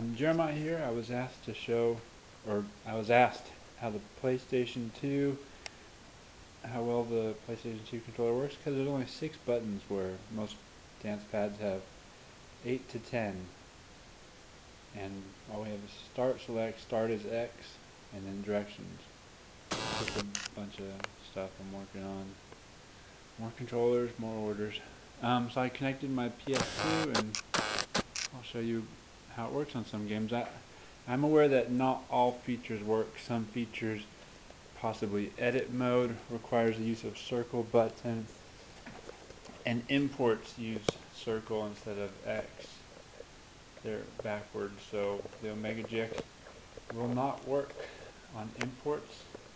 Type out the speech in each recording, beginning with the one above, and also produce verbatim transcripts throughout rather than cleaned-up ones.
Jeremiah here. I was asked to show, or I was asked how the PlayStation two, how well the PlayStation two controller works, because there's only six buttons where most dance pads have eight to ten. And all we have is start, select, start is X, and then directions. Just a bunch of stuff I'm working on. More controllers, more orders. Um, so I connected my P S two and I'll show you how it works on some games. I, I'm aware that not all features work. Some features, possibly edit mode, requires the use of circle button, and imports use circle instead of X. They're backwards, so the Omega G X will not work on imports.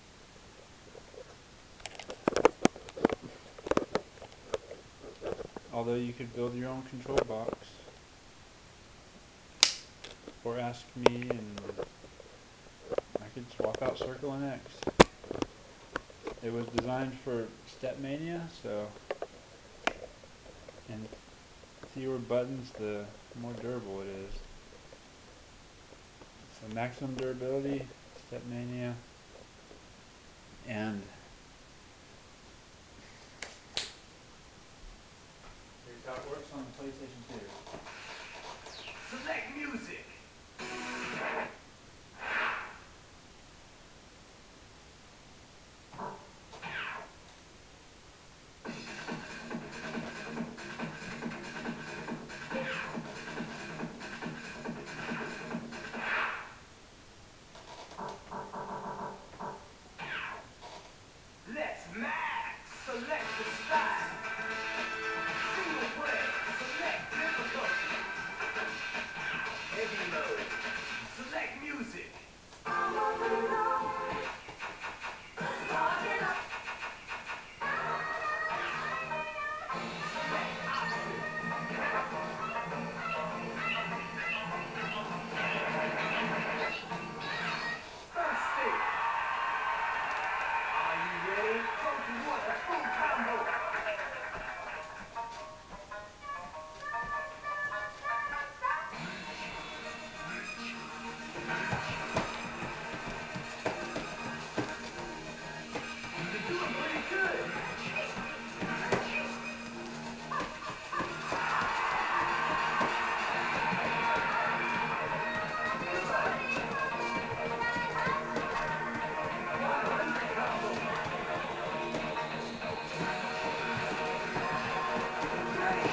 Although you could build your own control box, or ask me and I could swap out circle and X. It was designed for Stepmania, so, and fewer buttons, the more durable it is. So maximum durability, Stepmania, and here's how it works on the PlayStation two. Select music. Let's max. Select the style. Single play. Select difficulty. Heavy mode. Select music. Select option. First stage. Are you ready? Funky Water full combo. You're doing pretty good. one hundred combo. Great.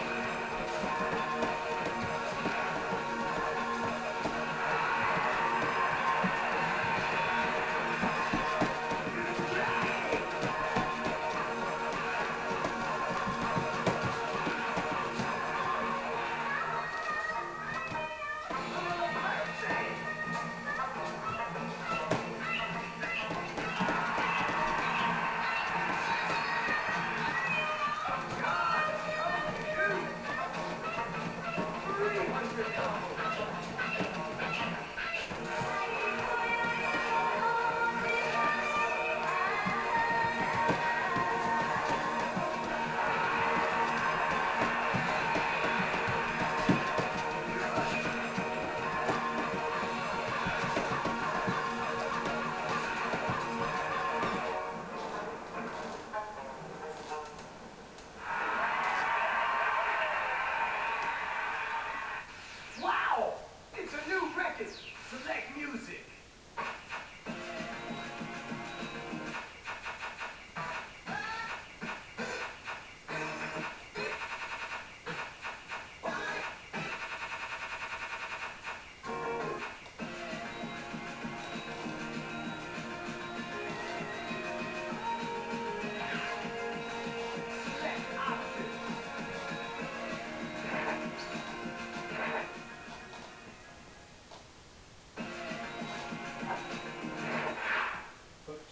Good job. Perfect. Got it. Combo two. three hundred combo. Good. Wow! It's a new record. Select music. Select option. Oops.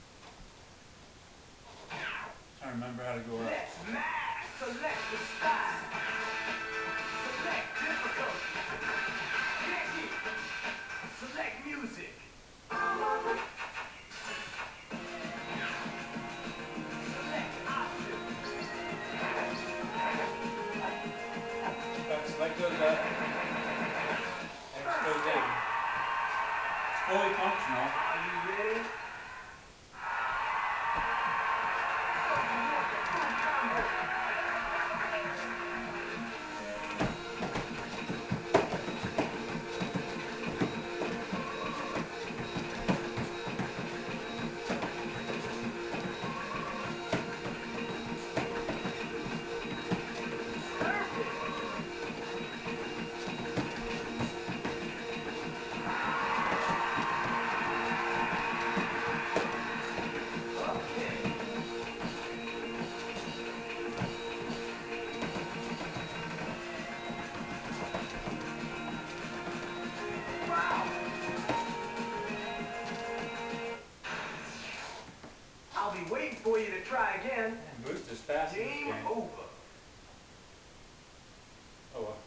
Trying to remember how to go up. Let's max. Select the style. Select difficulty. Check it. Select music. Select option. Uh, select goes up, X goes down. fully functional. Are you ready? So you want the full combo? Perfect. Okay. Wow. I'll be waiting for you to try again. Man, boost is fast in this Game game. over. Oh well.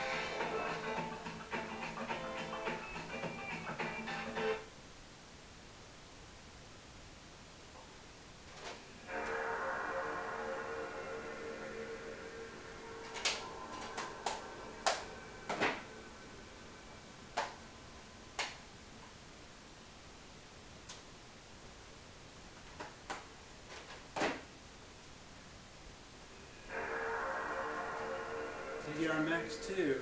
D D R Max two.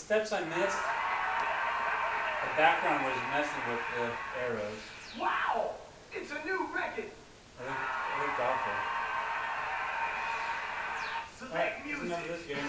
steps I missed, the background was messing with the arrows. Wow! It's a new record! It looked, it looked awful. Alright, Select that's enough of music! this game.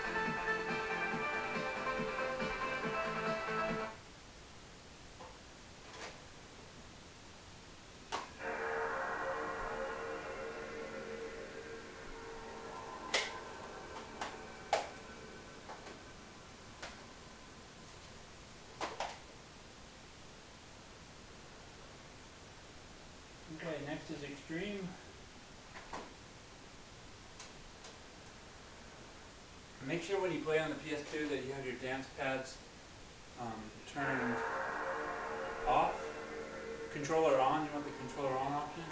Okay, next is Extreme. Make sure when you play on the P S two that you have your dance pads um, turned off. Controller on, you want the controller on option.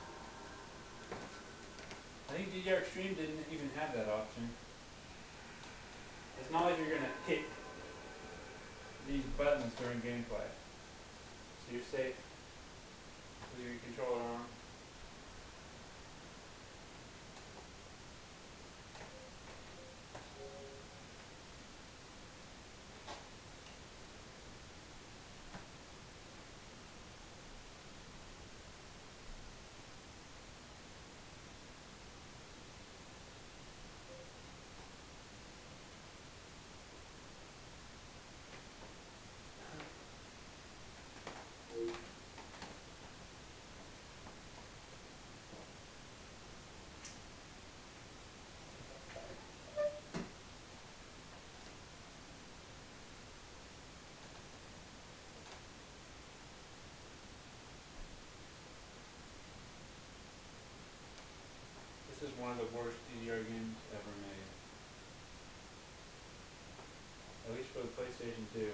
I think D D R Extreme didn't even have that option. It's not like you're going to hit these buttons during gameplay. So you're safe with your controller on. This is one of the worst D D R games ever made. At least for the PlayStation two.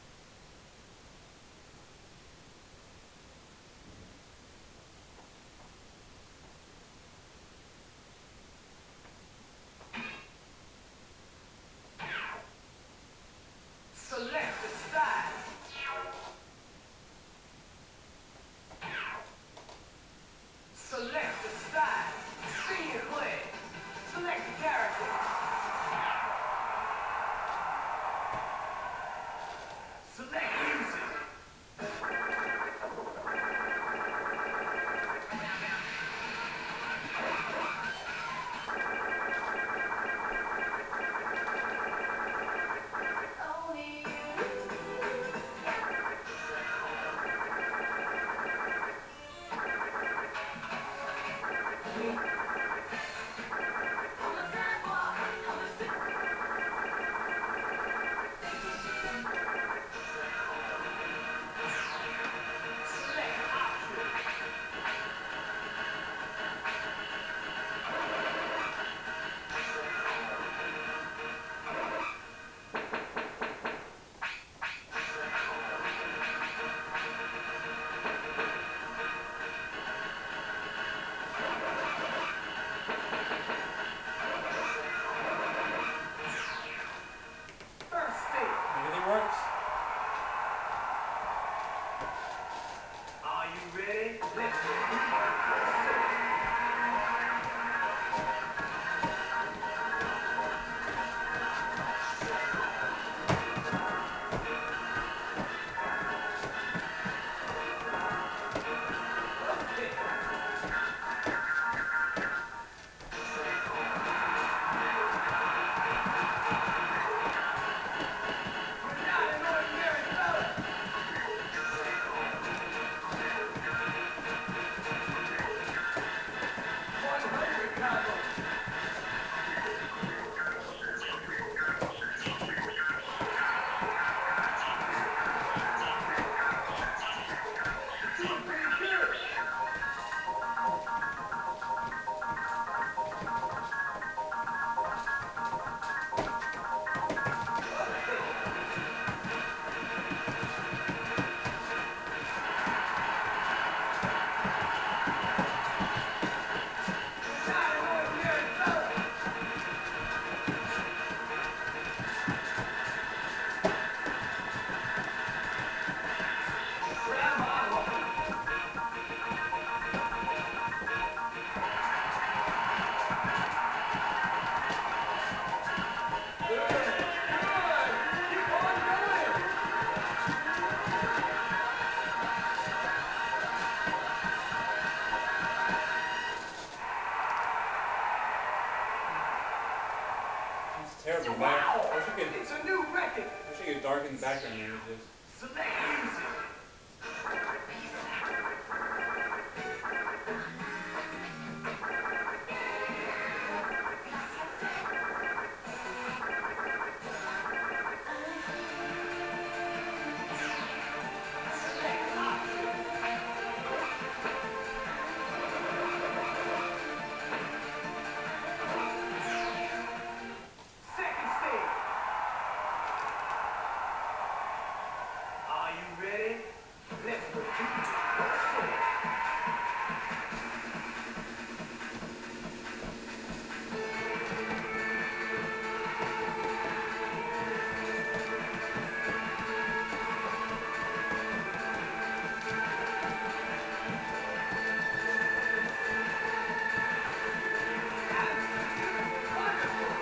Select the style! Select the style! Scene and play! Select the character! Select music! Only you. On the sidewalk, on the si- Select option. First stage. Everything works. Are you ready? Let's begin. First stage. Okay. You're not an ordinary fella. get dark in the background images. Select music. Select options. Second stage. Are you ready? Let's repeat the first stage. Absolutely wonderful.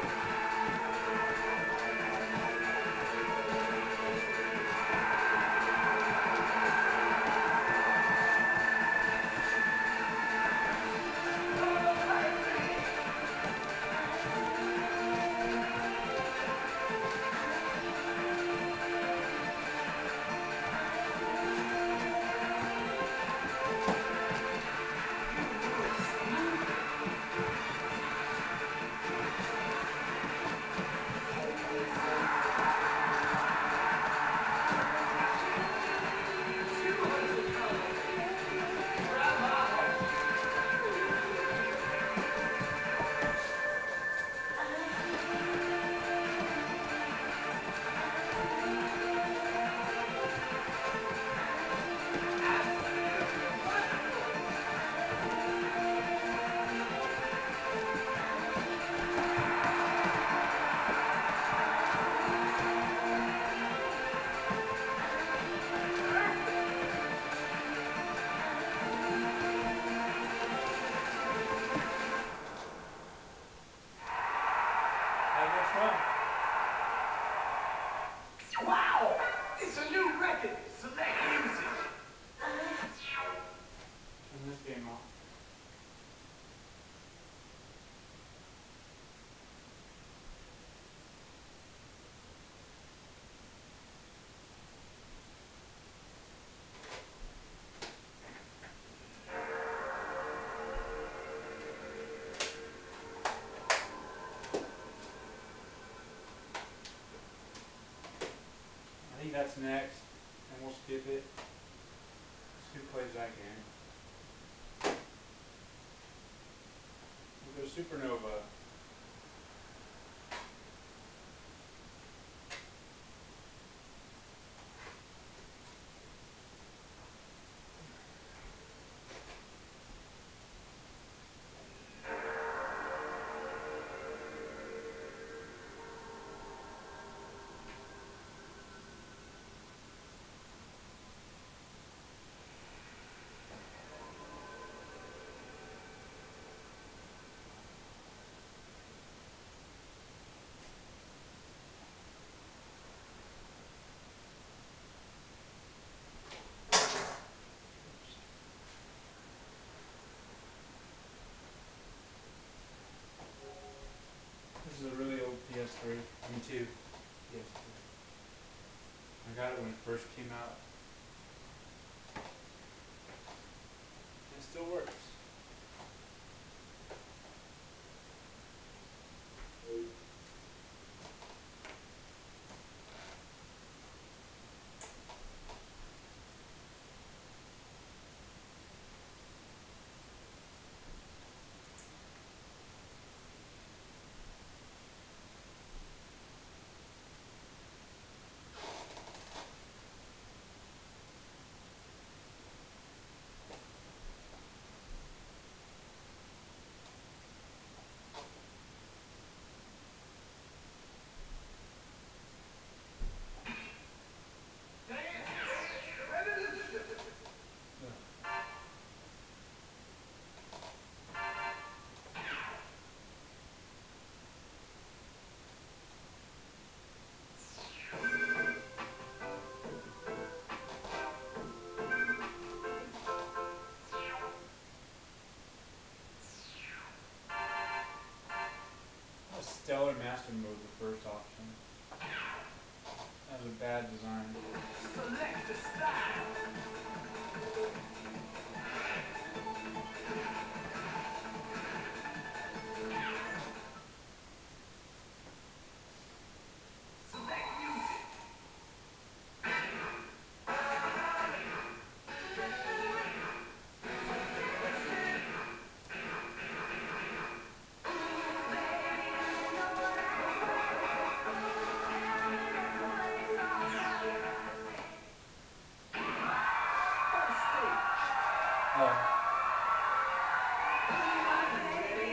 Perfect. You do it smoothly. Beautiful colors. Bravo. Absolutely wonderful. Perfect. Have much fun. Wow. It's a new record. Select music. Turn this game off. I think that's next, and we'll skip it. Who plays that game? We'll go Supernova. This is a really old P S three. I mean two. P S two. I got it when it first came out. And it still works. Dance Revolution. Ugh. That was Stellar Master Mode, the first option. That was a bad bad design. Select the style. Select music. First stage. Oh. Are you ready?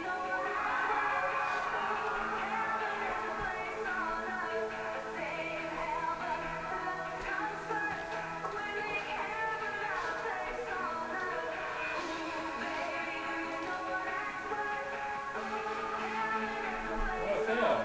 Oh, it failed.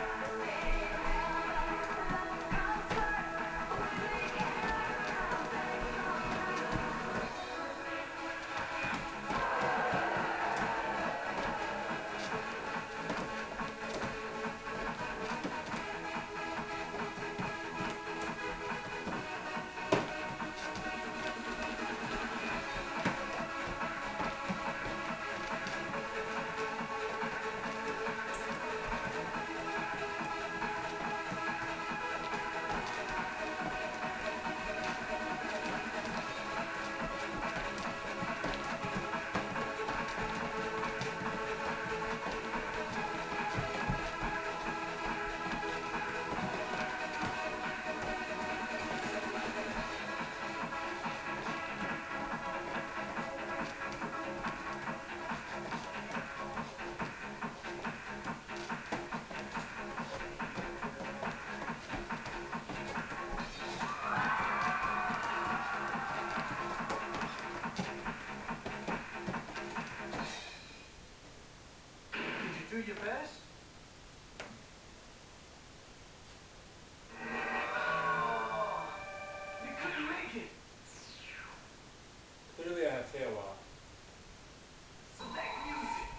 Did you do your best? Oh, you couldn't make it. Clearly I have failed off. Select music.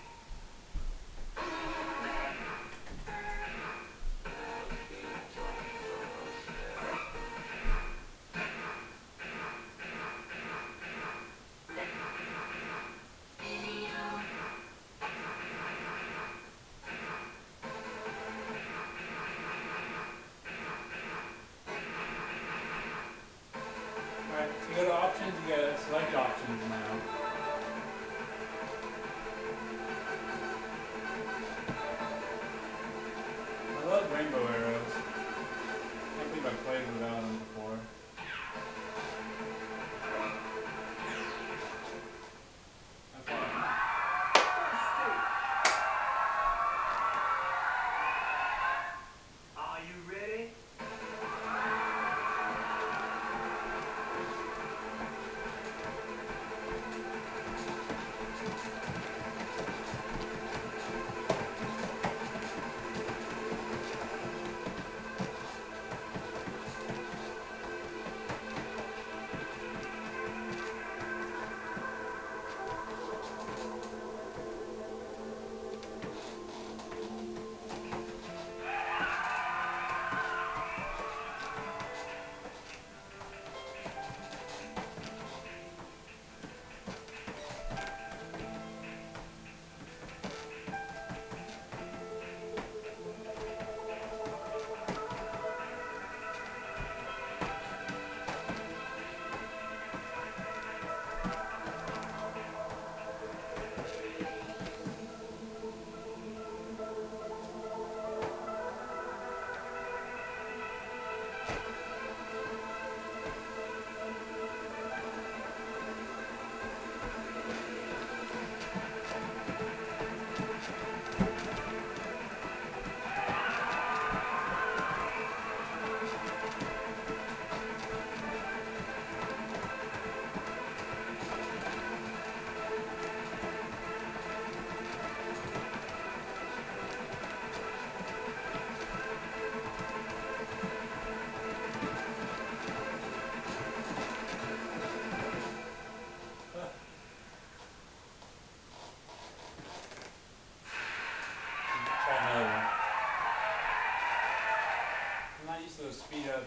Alright, if you go to options, you gotta select options now. I love rainbow arrows. Can't believe I played without them before. I thought. First stage. Are you ready?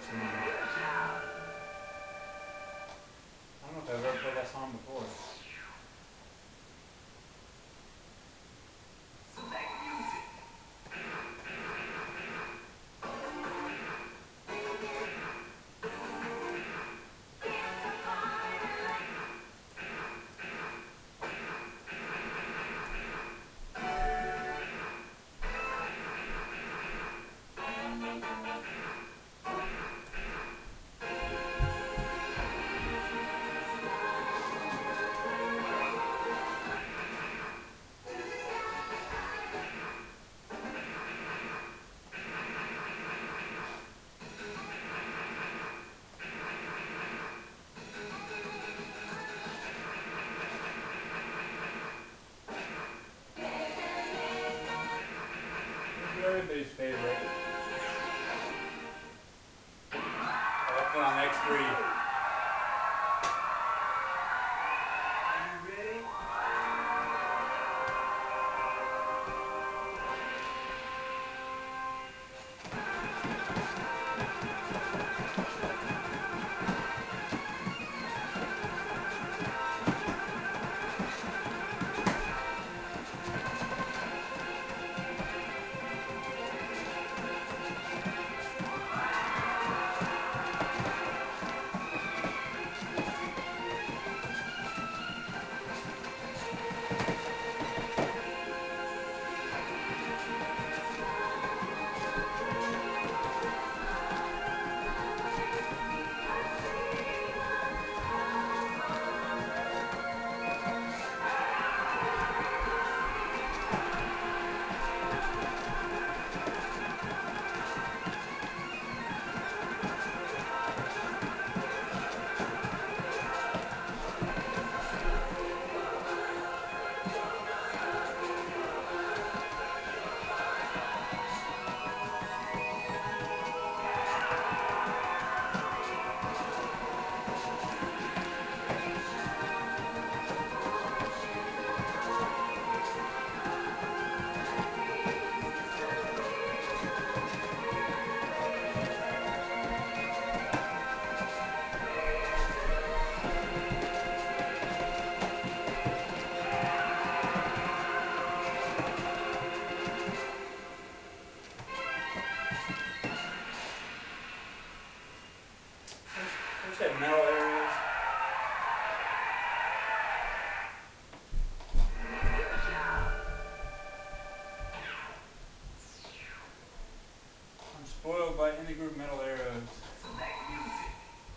cutscene. Good job. I don't know if I've ever played that song before. Select music. This is everybody's favorite. I like it on X three. Are you ready? Wish they had metal areas. Good job. I'm spoiled by in the group metal arrows. Select music.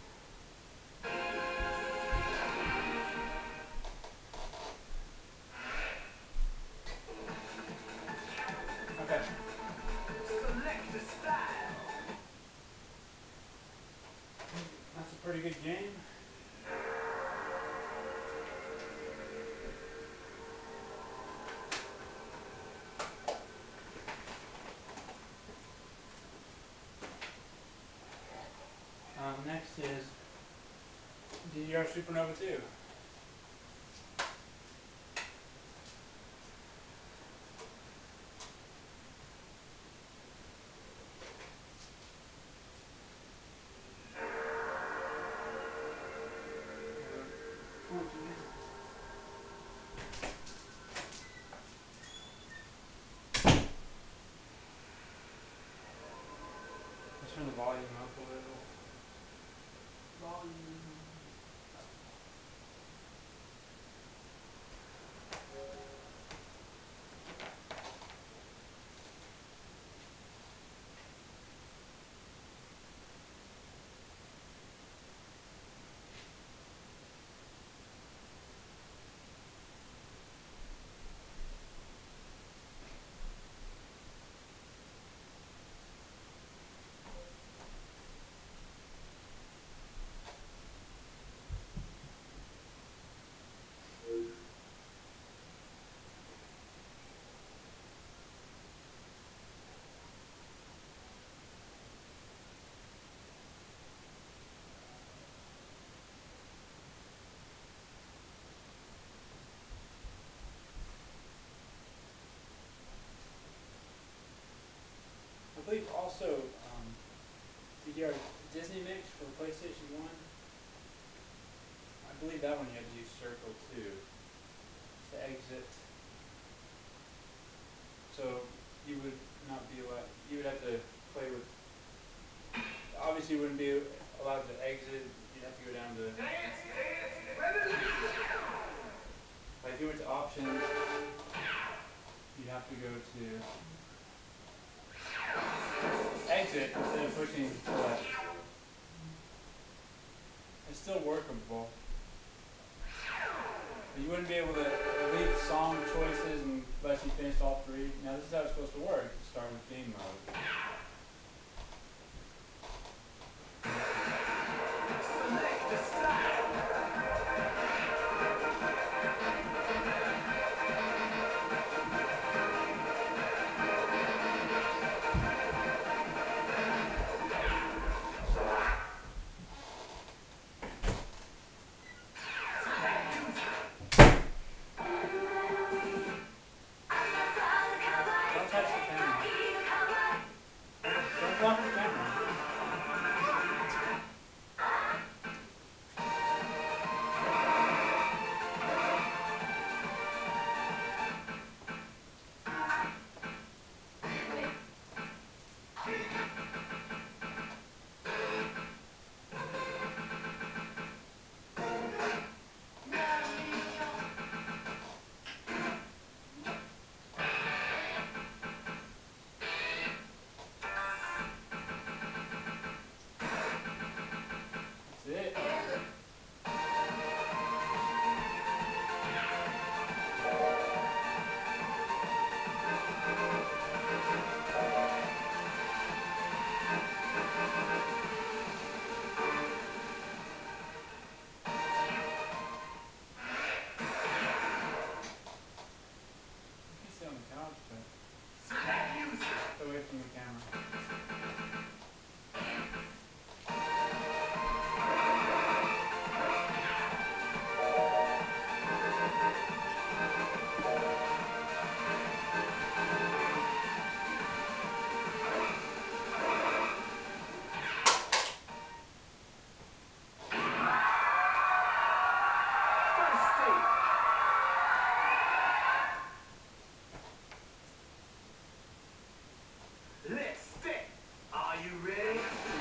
Okay. Select the style. That's a pretty good game. Um, next is D D R Supernova two. Funky. Let's turn the volume up a little. Volume. believe that one you had to do circle too. To exit. So you would not be allowed, you would have to play with, obviously you wouldn't be allowed to exit, you'd have to go down to, Dance, dance, revolution. like if you went to options, you'd have to go to exit instead of pushing select. It's still workable. But you wouldn't be able to delete song choices unless you finished all three. Now this is how it's supposed to work. You start with game mode. Select the style. Select music. Don't touch the camera. Don't block the camera. That's it. You can sit on the couch, but Select music. get away from the camera. First stage. Let's step. Are you ready?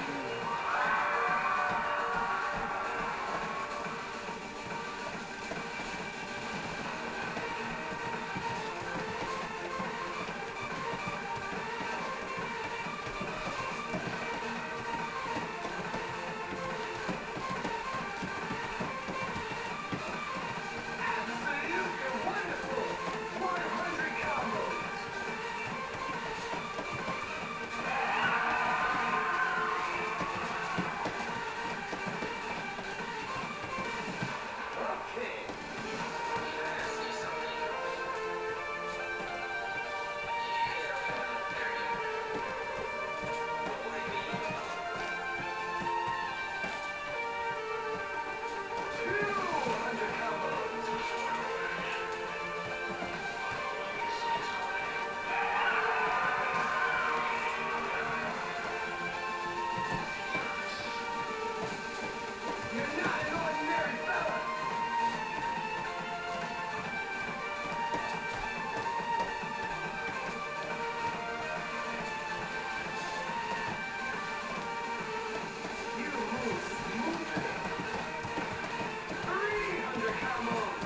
Absolutely wonderful. one hundred combos. Okay. Can I say something? Yeah, there you go. Only me. two hundred combos. Like to say something? Yes. You're not an ordinary fella. You move smoothly. three hundred combos.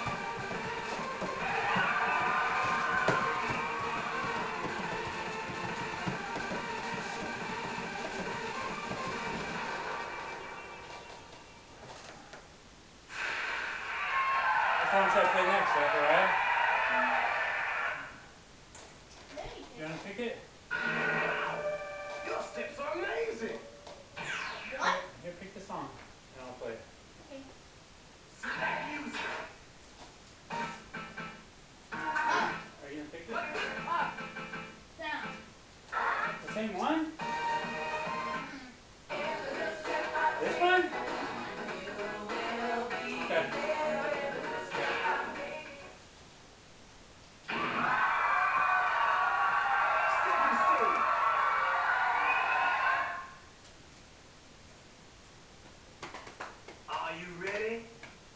What song should I play next, Zachariah? Let me You pick wanna it. pick it? Your steps are amazing. Here, What? here, pick the song, and I'll play it. Okay. Select music. Up, Are you gonna pick it? up, down. The same one? Mm-mm. This one? Okay. Second stage. Are you ready?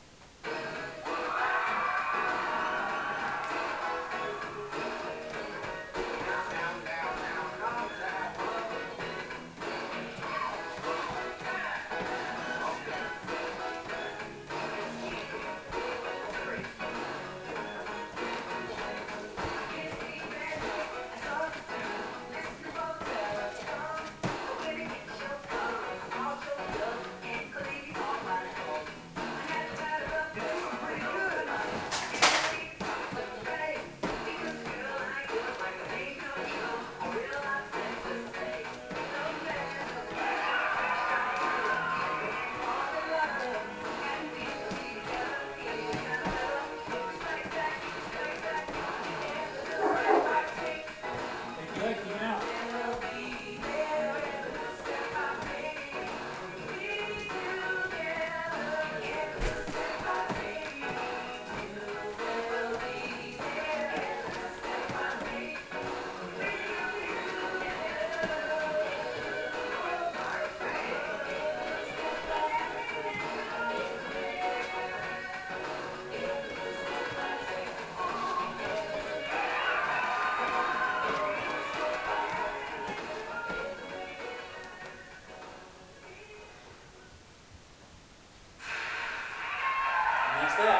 that?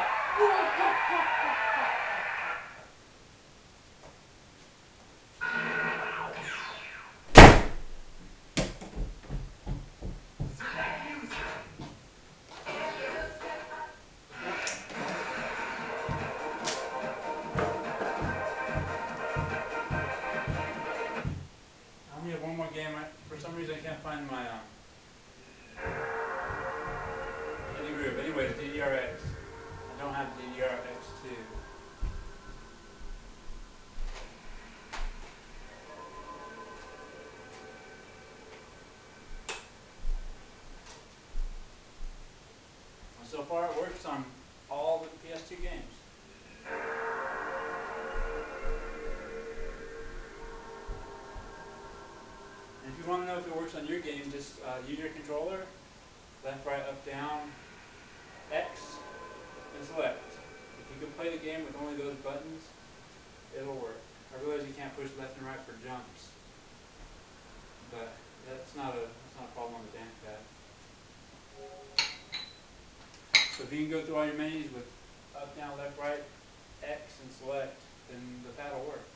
Select music. I only have one more game. I, for some reason, I can't find my um, hidden groove. Anyways, D D R X. I don't have D D R X two. So far, it works on all the P S two games. And if you want to know if it works on your game, just uh, use your controller, left, right, up, down, X, and select. If you can play the game with only those buttons, it'll work. I realize you can't push left and right for jumps, but that's not a that's not a problem on the dance pad. So if you can go through all your menus with up, down, left, right, X, and select, then the pad will work.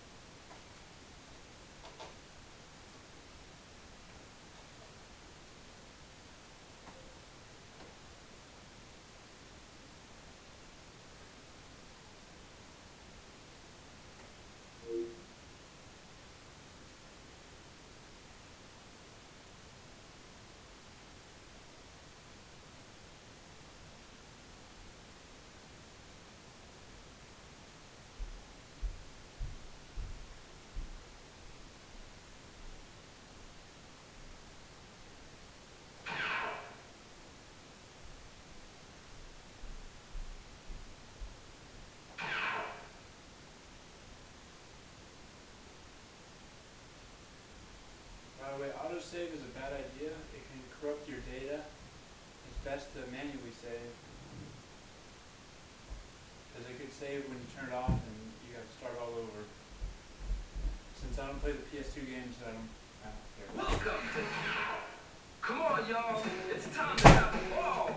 By the way, autosave is a bad idea. It can corrupt your data. It's best to manually save, because it could save when you turn it off and you have to start all over. Since I don't play the P S two games, I don't, I don't care. Welcome to. Come on, y'all. It's time to have a ball.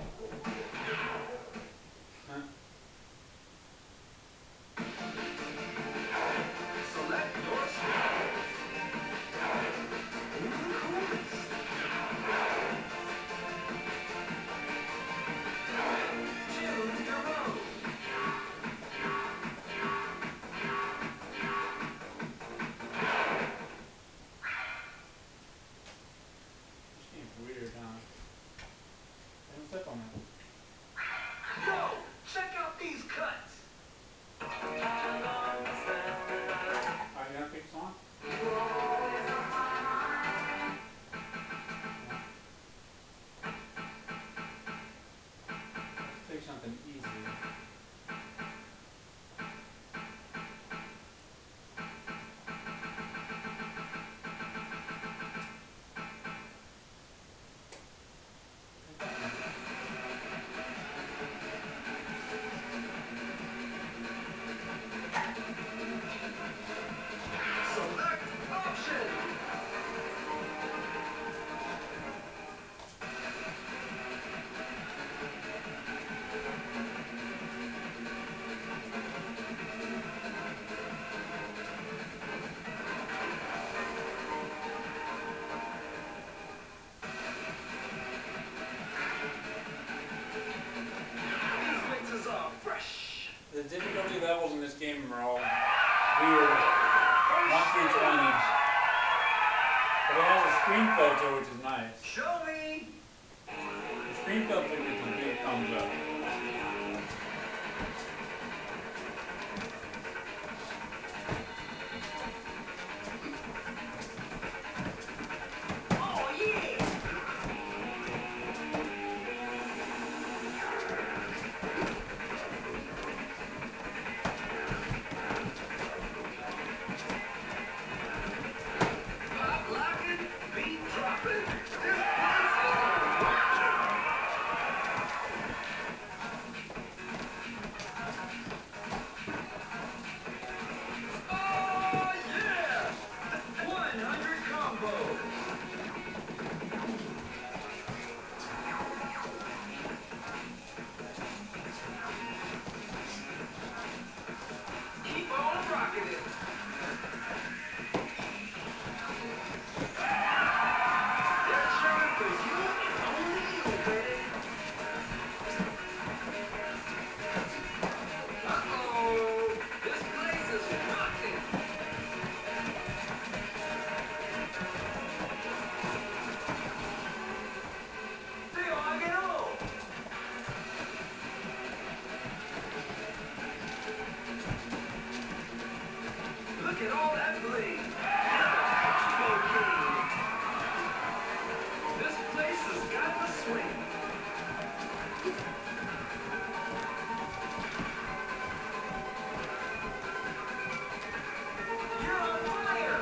Select your style. Who's the coolest? Choose your mode. This game's weird, huh? Hey, don't step on that. Yo, check out these cuts. Alright, you wanna pick a song? No? Let's pick something easy. Pick that one. Select option. These mixes are fresh. The difficulty levels in this game are all weird, not too First explained. stage. But it has a screen filter, which is nice. Show me. The screen filter gets a big thumbs up. Oh yeah. Pop locking, beat dropping. This place is going wild. at all that bling. He's the combo king. This place has got the swing. You're on fire.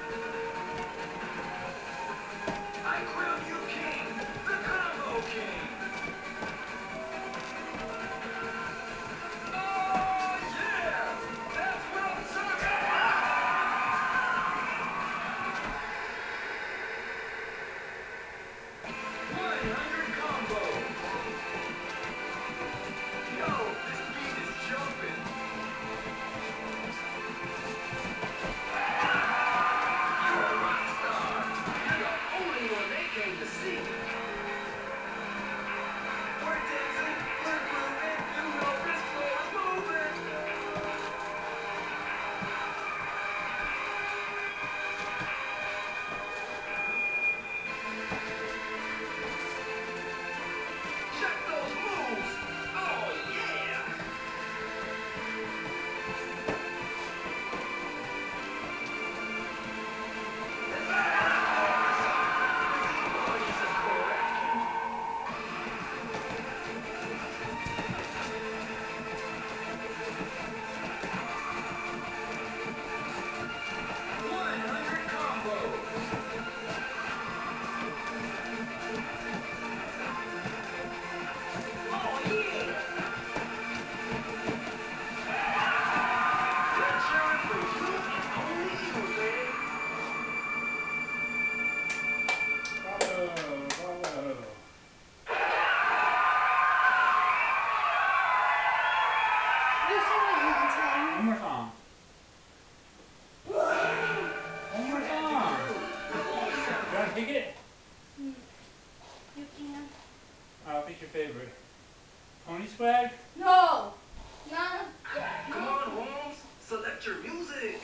I crown you king, the combo king. Oh yeah, that's what I'm talking about. one hundred combos. Yo, this beat is jumping. You're a rock star. You're the only one they came to see. We're dancing, we're grooving. You know this floor is moving. Check those moves. Oh yeah. This is hardcore physique. Physique embodies a correction. one hundred combos. Oh yeah. They're cheering for you and only you, baby. Bravo! Bravo! Just like one One time. more song. One You more had to song. groove. Floor You want to sound. pick it? Hmm. You can. I'll pick your favorite. Pony Swag? No. Not. Yeah. Come Not on, fun. Holmes. Select your music.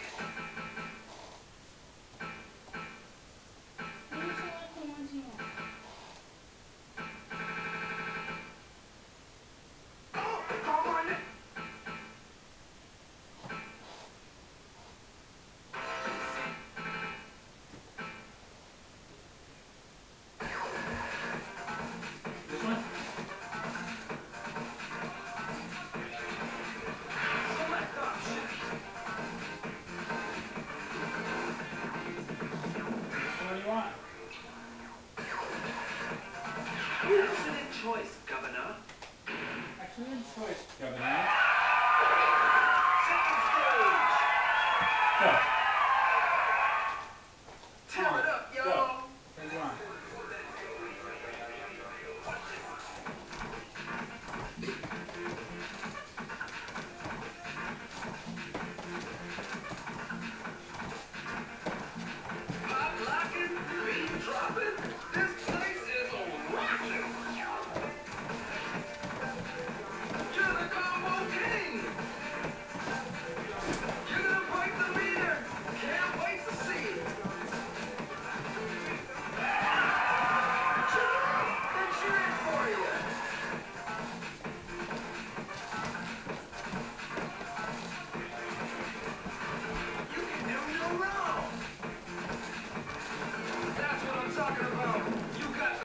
You select the ones you want. Oh, call my name. This one? Select options. Which one do you want? Excellent choice, Governor. Excellent choice, Governor.